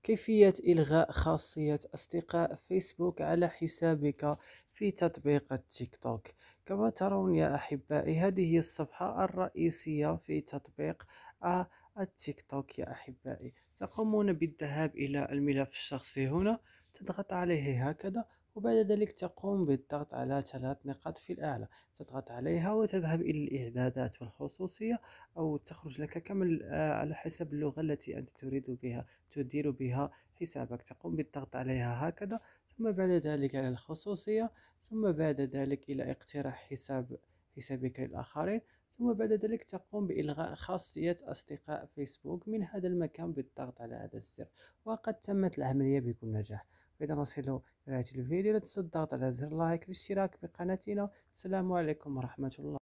كيفية إلغاء خاصية أصدقاء فيسبوك على حسابك في تطبيق التيك توك. كما ترون يا أحبائي، هذه هي الصفحة الرئيسية في تطبيق آه، التيك توك يا أحبائي. تقومون بالذهاب إلى الملف الشخصي هنا، تضغط عليه هكذا، وبعد ذلك تقوم بالضغط على 3 نقاط في الأعلى، تضغط عليها وتذهب إلى الإعدادات والخصوصية، أو تخرج لك كما على حسب اللغة التي أنت تريد بها تدير بها حسابك. تقوم بالضغط عليها هكذا، ثم بعد ذلك على الخصوصية، ثم بعد ذلك إلى اقتراح حسابك للآخرين، ثم بعد ذلك تقوم بإلغاء خاصية أصدقاء فيسبوك من هذا المكان بالضغط على هذا الزر، وقد تمت العملية بكل نجاح. وإذا نصل إلى نهاية الفيديو لا تنسى الضغط على زر لايك، الاشتراك بقناتنا. السلام عليكم ورحمة الله.